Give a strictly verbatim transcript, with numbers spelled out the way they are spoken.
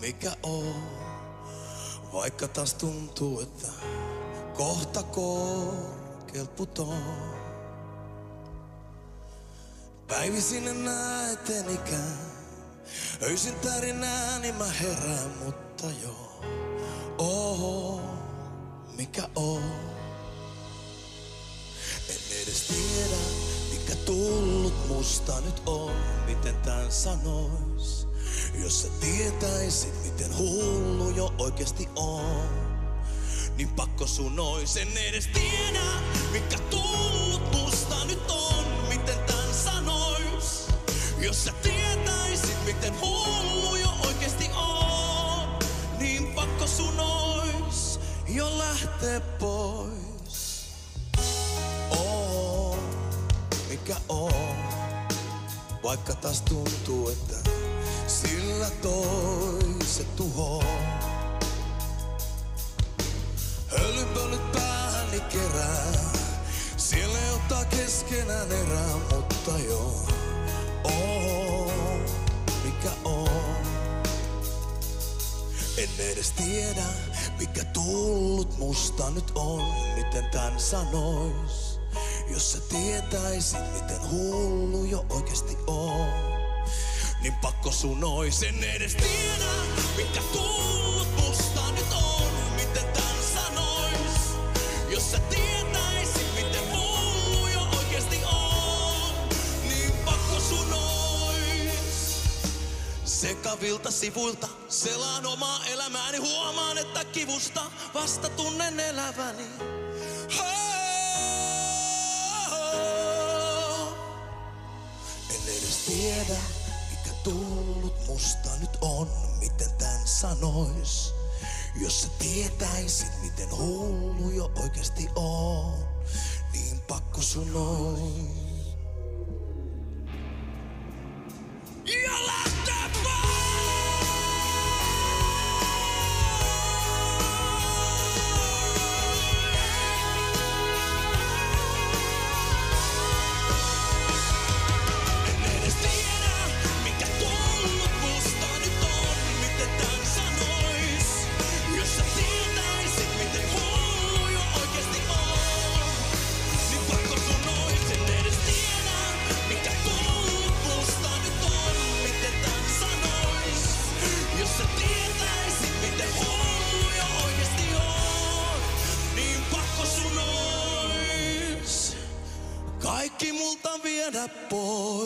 mikä on. Vaikka taas tuntuu, että kohta korkealt putoon. Päivisin en näe etenikään, öisin tärinää, niin mä herään, mutta joo. Oho, mikä on? En edes tiedä, mikä tullut musta nyt on, miten tän sanois. Jos sä tietäisit, miten hullu jo oikeesti on, niin pakko sun ois. En edes tiedä, mikä tullut musta nyt on, miten tän sanois. Jos sä tietäisit, miten hullu jo oikeesti on, niin pakko sun ois jo lähtee pois. Oo, mikä on, vaikka taas tuntuu, että sillä toiset tuhoo. Hölynpölyt päähäni kerää, siellä ei ottaa keskenään erää, mutta joo. Oo, mikä on? En edes tiedä, mikä tullut musta nyt on, miten tän sanois. Jos sä tietäisit, miten hullu jo oikeesti on, niin pakko sun ois. En edes tiedä, mikä tullut musta nyt on, miten tän sanois. Jos sä tietäisit, miten hullu jo oikeesti on, niin pakko sun ois. Sekavilta sivuilta selaan omaa elämääni, huomaan, että kivusta vasta tunnen eläväni. En edes tiedä, tullut musta nyt on, miten tän sanois. Jos sä tietäisit, miten hullu jo oikeesti on, niin pakko sun ois. Ja lähtee pois! Kaikki multa viedä pois.